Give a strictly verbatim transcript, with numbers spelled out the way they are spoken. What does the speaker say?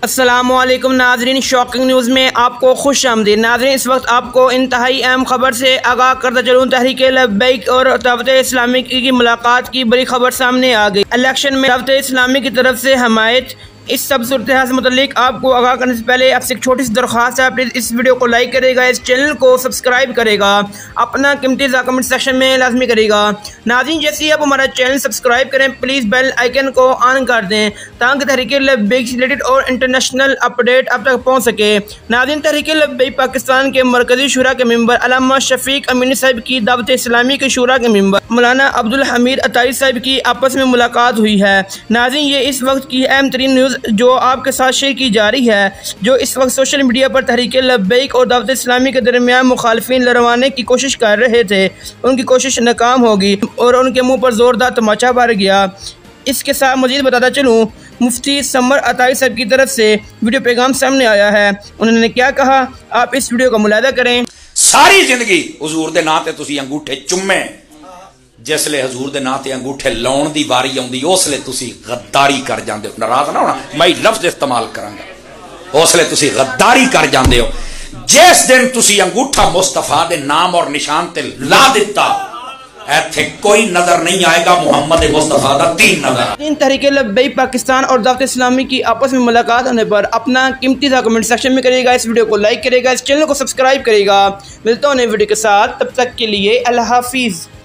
अस्सलामुअलैकुम नाजरीन, shocking news में आपको खुश आमदीद। नाजरीन, इस वक्त आपको इंतहाई अहम खबर से आगाह करता चलूँ। तहरीक लब्बैक और दावत इस्लामी की मुलाकात की बड़ी खबर सामने आ गई। इलेक्शन में दावत इस्लामी की तरफ से हमायत। इस सब सूरत से मुतल्लिक आपको आगाह करने से पहले आपसे एक छोटी सी दरख्वास्त है, प्लीज़ इस वीडियो को लाइक करेगा, इस चैनल को सब्सक्राइब करेगा, अपना कीमती कमेंट सेक्शन में लाजमी करेगा। नाज़रीन, जैसे ही आप हमारा चैनल सब्सक्राइब करें, प्लीज़ बेल आइकन को ऑन कर दें ताकि तहरीक लब्बैक से रिलेटेड और इंटरनेशनल अपडेट अब तक पहुँच सके। नाज़रीन, तहरीक लब्बैक पाकिस्तान के मरकजी शुरा के मेंबर अल्लामा शफीक अमीनी साहब की दावत इस्लामी के शुरा के मेंबर मौलाना अब्दुल हमीद अताई साहब की आपस में मुलाकात हुई है। नाज़रीन, ये इस वक्त की अहम तरीन न्यूज़ जो आपके साथ शेयर की जा रही है, जो इस वक्त सोशल मीडिया पर तहरीक लब्बैक और दावत इस्लामी के दरमियान मुखालफिन लड़वाने की कोशिश कर रहे थे, उनकी कोशिश नाकाम होगी और उनके मुंह पर जोरदार तमाचा भर गया। इसके साथ मजीद बताता चलूँ, मुफ्ती समर अताई साहब की तरफ से वीडियो पैगाम सामने आया है। उन्होंने क्या कहा, आप इस वीडियो का मुलाहिदा करें। सारी जिंदगी हुजूर दे नां ते तुसी अंगूठे चुम्मे, जिसले हजूर दे नां ते अंगूठे लाउण दी वारी आउंदी उसले तुसी गद्दारी कर जांदे हो। नाराज ना होना, मैं लफ्ज इस्तेमाल करांगा, उसले तुसी गद्दारी कर जांदे हो। जिस दिन तुसी अंगूठा मुस्तफा दे नाम और निशान ते ला दिता, ऐथे कोई नजर नहीं आएगा मोहम्मद मुस्तफा दा तीन नजर। इन तहरीक लब्बैक पाकिस्तान और दावत इस्लामी की आपस में मुलाकात होने पर अपना कीमती सा कमेंट सेक्शन में करेगा, इस वीडियो को लाइक करेगा, इस चैनल को सब्सक्राइब करेगा। मिलता हूं नई वीडियो के साथ, तब तक के लिए अल्लाह हाफिज।